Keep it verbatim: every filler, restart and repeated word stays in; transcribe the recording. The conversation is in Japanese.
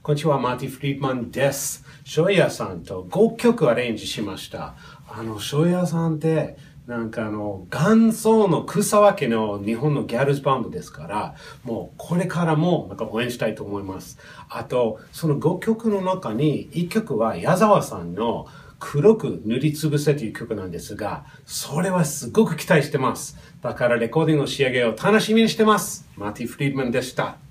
こんにちは、マーティ・フリードマンです。翔也さんとごきょくアレンジしました。あの、翔也さんって、なんかあの、元祖の草分けの日本のギャルズバンドですから、もうこれからもなんか応援したいと思います。あと、そのごきょくの中にいっきょくは矢沢さんの黒く塗りつぶせという曲なんですが、それはすごく期待してます。だからレコーディングの仕上げを楽しみにしてます。マーティ・フリードマンでした。